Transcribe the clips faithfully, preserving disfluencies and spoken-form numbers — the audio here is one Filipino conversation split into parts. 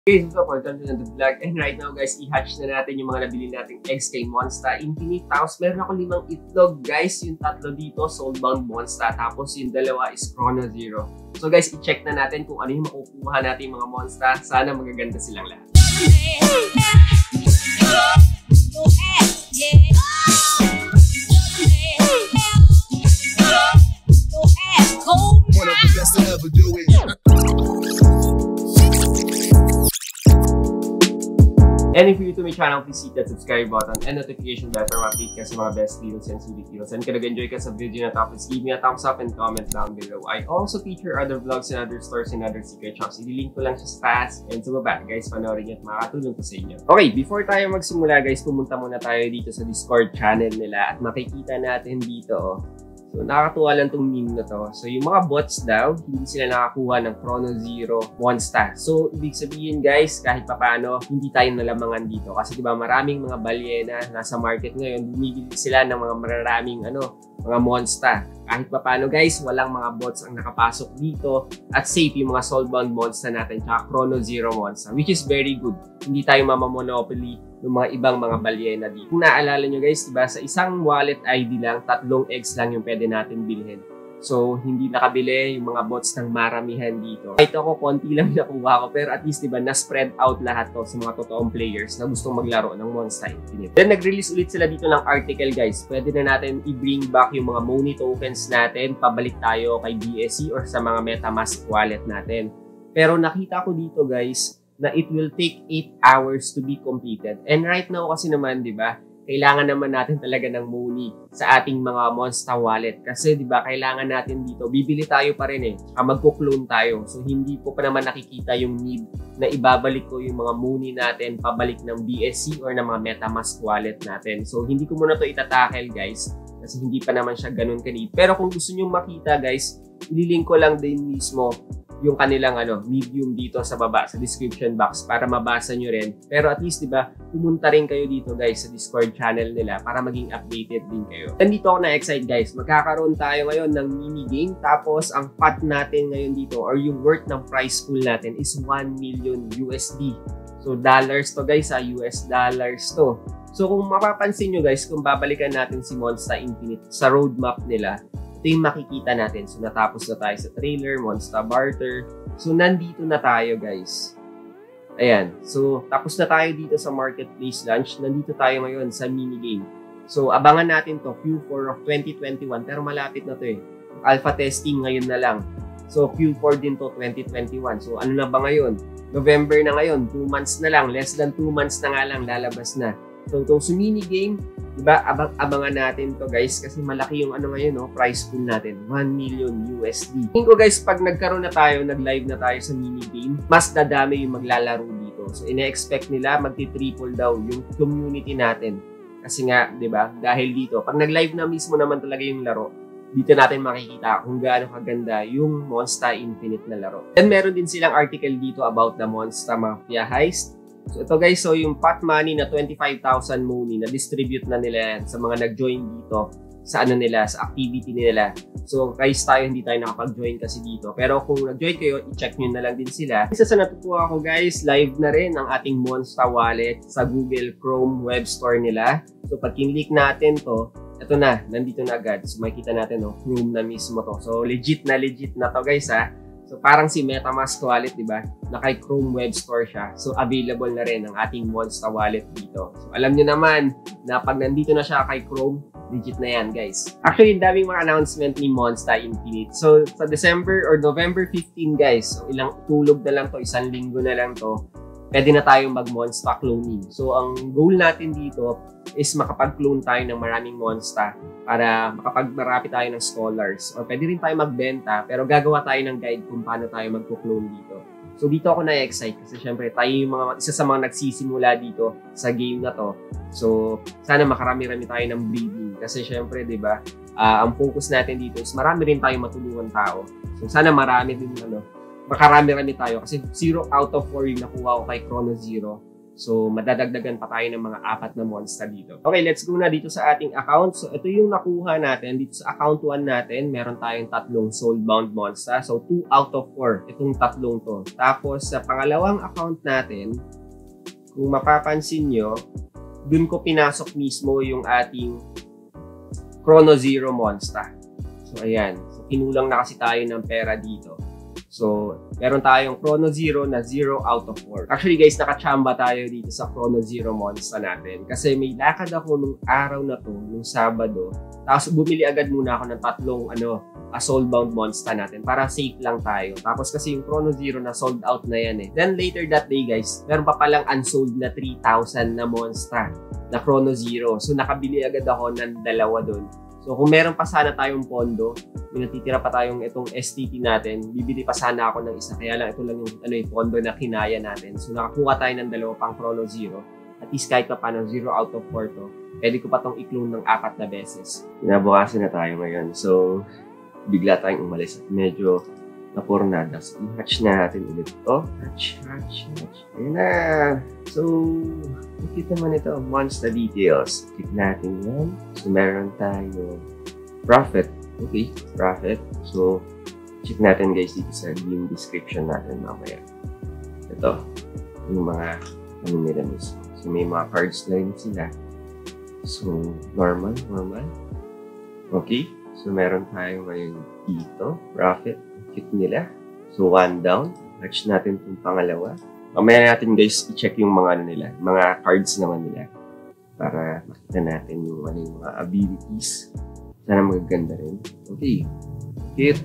Guys, what's up? Welcome to the vlog. And right now guys, i-hatch na natin yung mga nabili nating eggs kay Monsta Infinite. Tapos meron ako limang itlog guys. Yung tatlo dito, Soulbound Monsta. Tapos yung dalawa is Chrono Zero. So guys, i-check na natin kung ano yung makukuha natin yung mga Monsta. Sana magaganda silang lahat. One of the best to ever do it. And if you're new to my channel, please hit that subscribe button and notification bell para ma-update ka sa mga best deals and sulit deals. And kung nag-enjoy ka sa video na to, please give me a thumbs up and comment down below. I also feature other vlogs and other stores and other secret shops. I-link ko lang siya sa taas and sa baba. Guys, panoorin niyo at makakatulong ko sa inyo. Okay, before tayo magsimula guys, pumunta muna tayo dito sa Discord channel nila at makikita natin dito, oh. So, nakakatuwa lang itong meme na to. So, yung mga bots daw, hindi sila nakakuha ng Chrono Zero Monsta. So, ibig sabihin guys, kahit papaano, hindi tayo nalamangan dito. Kasi diba, maraming mga balyena nasa market ngayon, bumibili sila ng mga maraming ano, mga Monsta. Kahit papaano guys, walang mga bots ang nakapasok dito at safe yung mga Soulbound Monsta natin tsaka Chrono Zero Monsta, which is very good. Hindi tayo mamamonopoly ng mga ibang mga balyena dito. Kung naalala nyo guys, diba, sa isang wallet I D lang, tatlong eggs lang yung pwede natin bilhin. So, hindi nakabili yung mga bots ng maramihan dito. Kahit ako, konti lang nakuha ko, pero at least diba, na-spread out lahat to sa mga totoong players na gustong maglaro ng Monsta Infinite. Then, nag-release ulit sila dito ng article guys. Pwede na natin i-bring back yung mga money tokens natin, pabalik tayo kay B S C or sa mga MetaMask wallet natin. Pero nakita ko dito guys, na it will take eight hours to be completed. And right now kasi naman, di ba, kailangan naman natin talaga ng money sa ating mga Monsta wallet. Kasi di ba, kailangan natin dito, bibili tayo pa rin eh, saka magko-clone tayo. So hindi ko pa naman nakikita yung need na ibabalik ko yung mga money natin pabalik ng B S C or ng mga MetaMask wallet natin. So hindi ko muna to itatakel guys, kasi hindi pa naman siya ganun kanid. Pero kung gusto nyo makita guys, ililink ko lang din mismo yung kanilang ano, medium dito sa baba, sa description box para mabasa nyo rin. Pero at least, diba, pumunta rin kayo dito guys sa Discord channel nila para maging updated din kayo. Nandito ako na-excite guys. Magkakaroon tayo ngayon ng mini game. Tapos, ang pot natin ngayon dito or yung worth ng prize pool natin is one million U S D. So, dollars to guys ha, U S dollars to. So, kung mapapansin nyo guys, kung babalikan natin si Monsta Infinite sa roadmap nila, ito yung makikita natin. So, natapos na tayo sa trailer, Monsta Barter. So, nandito na tayo, guys. Ayan. So, tapos na tayo dito sa Marketplace launch. Nandito tayo ngayon sa minigame. So, abangan natin to Q four of twenty twenty-one. Pero malapit na to eh. Alpha testing ngayon na lang. So, Q four din to twenty twenty-one. So, ano na ba ngayon? November na ngayon. two months na lang. Less than two months na nga lang lalabas na. So, itong sa minigame, diba, abang-abangan natin to guys kasi malaki yung ano ngayon, no, prize pool natin, one million U S D. Tingin ko guys, pag nagkaroon na tayo, nag-live na tayo sa minigame, mas dadami yung maglalaro dito. So, ine-expect nila magti-triple daw yung community natin. Kasi nga, diba, dahil dito, pag nag-live na mismo naman talaga yung laro, dito natin makikita kung gaano kaganda yung Monsta Infinite na laro. Then, meron din silang article dito about the Monsta Mafia Heist. So ito guys, so yung pot money na twenty-five thousand money na distribute na nila yan sa mga nag-join dito sa ano nila, sa activity nila. So guys, tayo hindi tayo nakapag-join kasi dito. Pero kung nag-join kayo, i-check nyo na lang din sila. Isa sa natutuwa ko guys, live na rin ang ating Monsta wallet sa Google Chrome web store nila. So pag kinlik natin to, ito na, nandito na agad. So makikita natin, no, Chrome na mismo to. So legit na legit na to guys ha. So, parang si MetaMask wallet, di ba? Na kay Chrome Web Store siya. So, available na rin ang ating Monsta wallet dito. So, alam nyo naman na pag nandito na siya kay Chrome, legit na yan, guys. Actually, daming mga announcement ni Monsta Infinite. So, sa December or November fifteenth, guys, so ilang tulog na lang to, isang linggo na lang to, pwede na tayong mag-Monsta cloning. So, ang goal natin dito is makapag-clone tayo ng maraming Monsta para makapag-marami tayo ng scholars. Or pwede rin tayo magbenta, pero gagawa tayo ng guide kung paano tayo mag-clone dito. So, dito ako na-excite kasi syempre tayo yung mga, isa sa mga nagsisimula dito sa game na to. So, sana makarami-rami tayo ng breeding. Kasi syempre, di ba, uh, ang focus natin dito is marami rin tayong matulungan tao. So, sana marami din, ano, makarami-rami tayo kasi zero out of four yung nakuha ko kay Chrono Zero. So, madadagdagan pa tayo ng mga apat na monster dito. Okay, let's go na dito sa ating account. So, ito yung nakuha natin. Dito sa account one natin, meron tayong tatlong soulbound monster. So, two out of four. Itong tatlong to. Tapos, sa pangalawang account natin, kung mapapansin nyo, dun ko pinasok mismo yung ating Chrono Zero monster. So, ayan. So, kinulang na kasi tayo ng pera dito. So, meron tayong Chrono Zero na zero out of four. Actually guys, nakachamba tayo dito sa Chrono Zero monster natin. Kasi may lakad ako nung araw na to, nung Sabado. Tapos bumili agad muna ako ng tatlong ano, a soulbound monster natin para safe lang tayo. Tapos kasi yung Chrono Zero na sold out na yan eh. Then later that day guys, meron pa palang unsold na three thousand na monster na Chrono Zero. So, nakabili agad ako ng dalawa doon. So, kung meron pa sana tayong pondo, may natitira pa tayong itong S T T natin, bibili pa sana ako ng isa. Kaya lang, ito lang yung, ano, yung pondo na kinaya natin. So, nakakuha tayo ng dalawa pang Chrono Zero. At least kahit pa paano, zero out of four to, pwede ko pa itong i-clone ng apat na beses. Pinabukasan na tayo ngayon. So, bigla tayong umalis. Medyo napurnada. So, i-hatch na natin ulit ito. Hatch, hatch, hatch. Ayan na. So, nakita naman ito, monster details. Click natin yan. So, meron tayo profit. Okay, profit. So, check natin guys dito sa game description natin mamaya. Ito, yung mga ano nila mismo. So, may mga cards na rin sila. So, normal, normal. Okay, so meron tayo ngayon dito, profit. Click nila. So, one down. Hatch natin itong pangalawa. Mamaya natin guys, i-check yung mga ano nila, mga cards naman nila. Para makita natin yung, ano, yung mga abilities. Sana magaganda rin. Okay. Cute.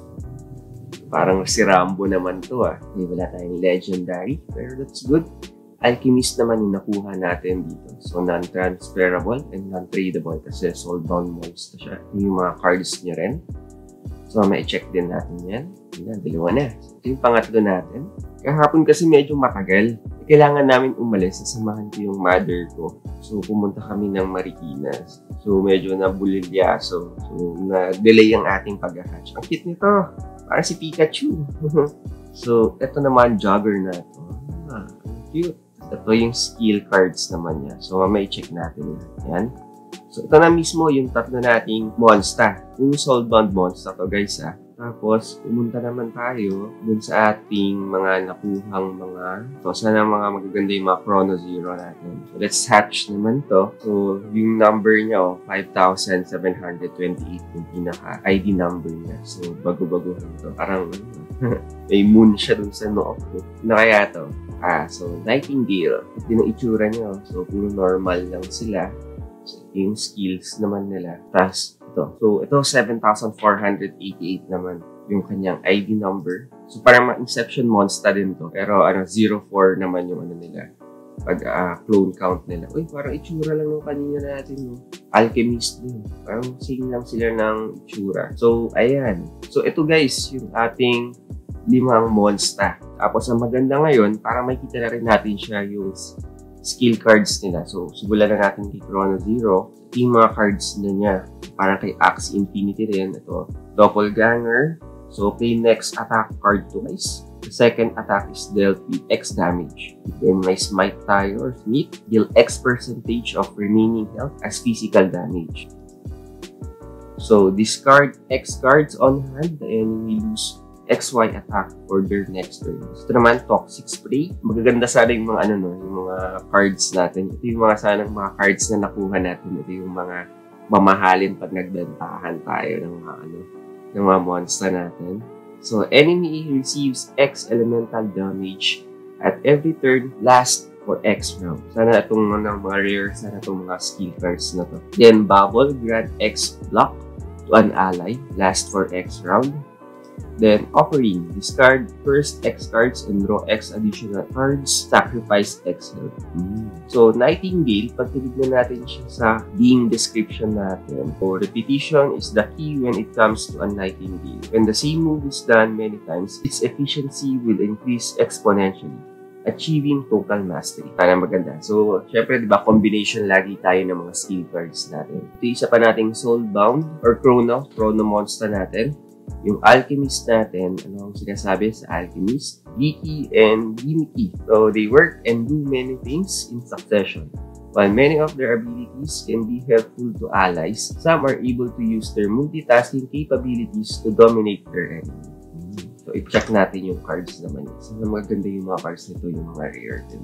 Parang si Rambo naman to ah. Okay, wala tayong legendary. Pero that's good. Alchemist naman yung nakuha natin dito. So, non-transferable and non-tradable kasi soulbound monster siya. Yung mga cards niya rin. So, may check din natin yan. Yan, dalawa na. So, ito yung pangatlo natin. Kahapon kasi medyo matagal. Kailangan namin umalis. Sasamahan ko yung mother ko. So, pumunta kami ng Marikina. So, medyo nabulilyaso. So, na-delay ang ating pag-hatch. Ang cute nito. Parang si Pikachu. So, ito naman, jogger na ito. Ah, cute. Ito yung skill cards naman niya. So, mamaya i-check natin yan. So, ito na mismo yung tatlo nating monster. Yung soulbound monster to guys ah. Tapos, pumunta naman tayo dun sa ating mga nakuhang mga to. Sana mga magaganda yung mga Chrono Zero natin. So, let's hatch naman to. So, yung number niya, oh, five thousand seven hundred twenty-eight yung pinaka-I D number niya. So, bago-bago to. Parang, may moon siya dun sa noo ko. Ano kaya to? Ah, so, Nightingale. Ito yung itsura niya. So, puro normal lang sila. So, yung skills naman nila. Tapos, ito. So, ito, seven thousand four hundred eighty-eight naman yung kanyang I D number. So, parang ma-Inception monster din to. Pero, ano, zero four naman yung ano nila. Pag uh, clone count nila. Uy, parang itsura lang ng kanina natin. No? Alchemist din. Parang sing lang sila ng itsura. So, ayan. So, ito guys, yung ating limang monster. Tapos, ang maganda ngayon, para makita na rin natin siya yung skill cards nila. So, simulan na natin kay Chrono Zero. Ito yung mga cards na niya. Parang kay Axe Infinity rin. Ito, Doppelganger. So, play next attack card twice. The second attack is dealt with X damage. Then, may Smite tayo or Smite. Deal X percentage of remaining health as physical damage. So, discard X cards on hand. The enemy lose X Y attack for their next turn. Ito naman, Toxic Spray. Magaganda sana yung mga, ano, no, yung mga cards natin. Ito yung mga sana mga cards na nakuha natin. Ito yung mga mamahalin pag nagbentahan tayo ng mga, ano, ng mga monster natin. So, enemy receives X elemental damage at every turn last for X round. Sana itong mga, mga rare, sana itong mga skill cards na to. Then, Bubble, grant X block to an ally, last for X round. Then, Offering, discard first X cards and draw X additional cards, sacrifice X health. Mm. So, Nightingale, pag tinignan natin siya sa being description natin, so, repetition is the key when it comes to a Nightingale. When the same move is done many times, its efficiency will increase exponentially, achieving total mastery. Para maganda. So, syempre, di ba, combination lagi tayo ng mga skill cards natin. Ito isa pa nating Soulbound or Chrono, Chrono monster natin. Yung Alchemist natin, ano ang sinasabi sa Alchemist? Leaky and gimmicky. So, they work and do many things in succession. While many of their abilities can be helpful to allies, some are able to use their multitasking capabilities to dominate their enemy. So, i-check natin yung cards naman. So, maganda yung mga cards nito, yung mga rare din.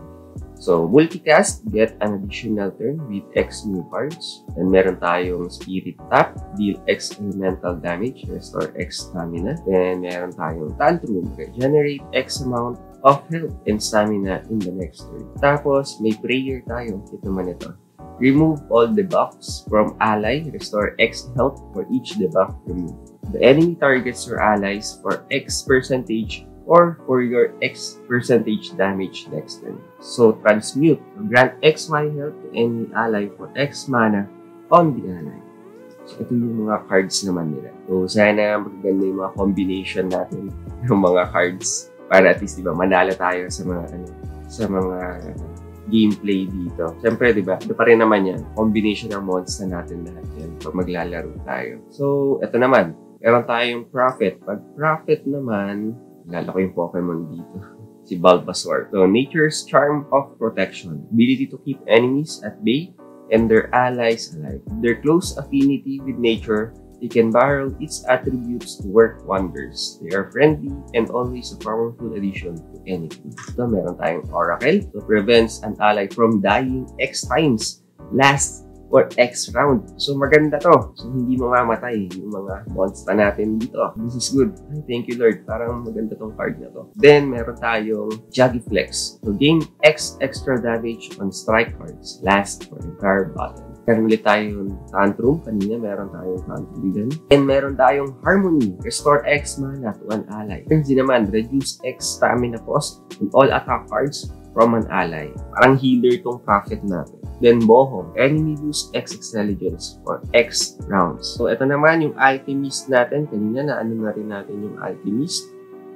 So, multicast, get an additional turn with X new cards. And meron tayong Spirit Tap, deal X elemental damage, restore X stamina. Then, meron tayong Tantrum, regenerate X amount of health and stamina in the next turn. Tapos, may prayer tayo. Ito naman ito. Remove all debuffs from ally, restore X health for each debuff removed. The enemy targets your allies for X percentage or for your X percentage damage next turn. So, transmute. Grant X Y health to any ally for X mana on the ally. So, ito yung mga cards naman nila. So, sana magaganda yung mga combination natin ng mga cards para at least, diba, manalo tayo sa mga, ano, sa mga gameplay dito. Siyempre, diba, ito pa rin naman yan. Combination ng monster natin lahat yan pag maglalaro tayo. So, ito naman. Meron tayong Prophet. Pag Prophet naman, lala ko yung Pokemon dito. Si Bulbasaur. So, Nature's Charm of Protection. Ability to keep enemies at bay and their allies alive. Their close affinity with nature, they can borrow its attributes to work wonders. They are friendly and always a powerful addition to anything. So, meron tayong Oracle. So, prevents an ally from dying X times. Last or X round. So, maganda to. So, hindi mamamatay yung mga monster natin dito. This is good. Ay, thank you, Lord. Parang maganda tong card na to. Then, meron tayong Jagiflex. So, gain X extra damage on strike cards. Last for entire battle. Meron ulit tayong Tantrum. Kanina, meron tayong Tantrum din. And meron tayong Harmony. Restore X mana to an ally. Kasi naman, reduce X stamina cost on all attack cards from an ally. Parang healer tong Prophet natin. Then, Boho. Enemy lose X intelligence for X rounds. So, ito naman yung Alchemist natin. Kanina na ano na rin natin yung Alchemist.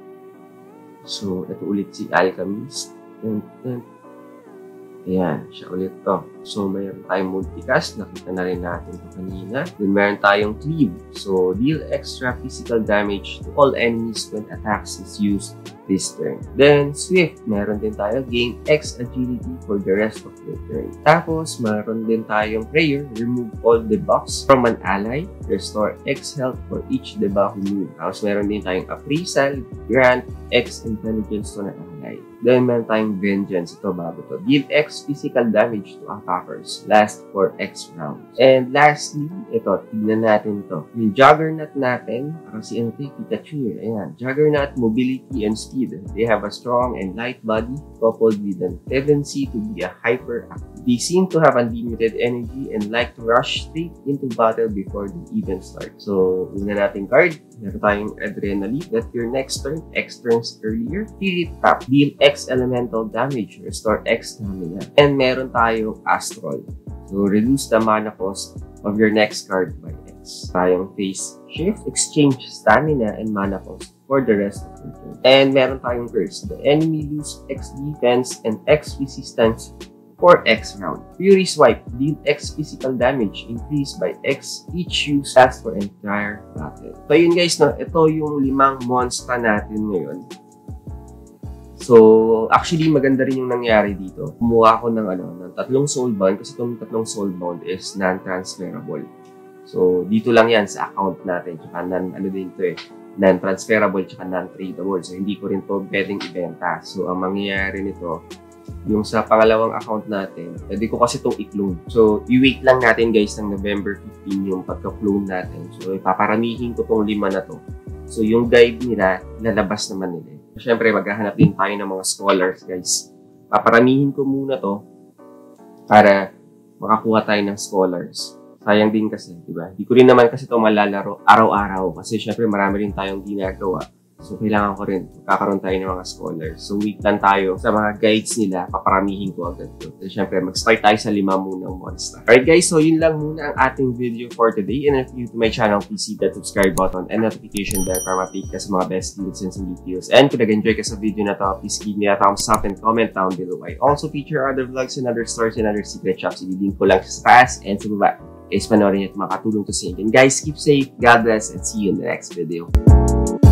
So, ito ulit si Alchemist. Ayan, siya ulit to. So, mayroon tayong multicast. Nakita na rin natin ito kanina. Then, meron tayong Cleave. So, deal extra physical damage to all enemies when attacks is used this turn. Then, Swift. Meron din tayo. Gain X agility for the rest of the turn. Tapos, meron din tayong Prayer. Remove all debuffs from an ally. Restore X health for each debuff removed. Tapos, meron din tayong Appraisal. Grant X intelligence to an ally. Then, meron tayong Vengeance. Ito, bago to. Deal X physical damage to attackers. Last for X rounds. And lastly, ito, tignan natin to. Yung Juggernaut natin, parang si ano to, Pikachu. Ayan. Juggernaut, mobility and speed. They have a strong and light body coupled with a tendency to be a hyperactive. They seem to have unlimited energy and like to rush straight into battle before the event starts. So, una nating card. Meron tayong Adrenaline. That your next turn, X turns earlier. Spirit Tap. Deal X elemental damage. Restore X stamina. And meron tayong Astral. So, reduce the mana cost of your next card by X. Tayong Phase Shift. Exchange stamina and mana cost for the rest of the turn. And meron tayong Curse. The enemy lose X defense and X resistance for X round. Fury Swipe. Deal X physical damage. Increase by X each use lasts for entire battle. So yun guys, no? Ito yung limang monster natin ngayon. So, actually, maganda rin yung nangyari dito. Kumuha ako ng, ano, ng tatlong soulbound kasi itong tatlong soulbound is non-transferable. So, dito lang yan sa account natin. Tsaka non, ano din ito eh, non-transferable tsaka non-tradable. So, hindi ko rin to pwedeng ibenta. So, ang mangyayari nito, yung sa pangalawang account natin, pwede ko kasi itong i-clone. So, i-wait lang natin guys ng November fifteenth yung pagka-clone natin. So, ipaparamihin ko itong lima na to. So, yung guide nila, lalabas naman nila. Siyempre, maghahanap din tayo ng mga scholars, guys. Paparamihin ko muna to para makakuha tayo ng scholars. Sayang din kasi, di ba? Di ko rin naman kasi ito malalaro araw-araw kasi syempre marami rin tayong ginagawa. So, kailangan ko rin. Kakaroon tayo ng mga scholars. So, wait lang tayo sa mga guides nila. Paparamihin ko agad to. So, syempre, mag-start tayo sa lima munang monster. Alright guys, so yun lang muna ang ating video for today. And if you to my channel, please hit that subscribe button and notification bell para ma-update ka sa mga best deals and some videos. And kung nag-enjoy ka sa video na to, please give me a thumbs up and comment down below. I also feature other vlogs and other stores and other secret shops. I-link ko lang sa taas and sa baba. Guys, panoorin nyo at makatulong to sa inyo. And guys, keep safe, God bless, and see you in the next video.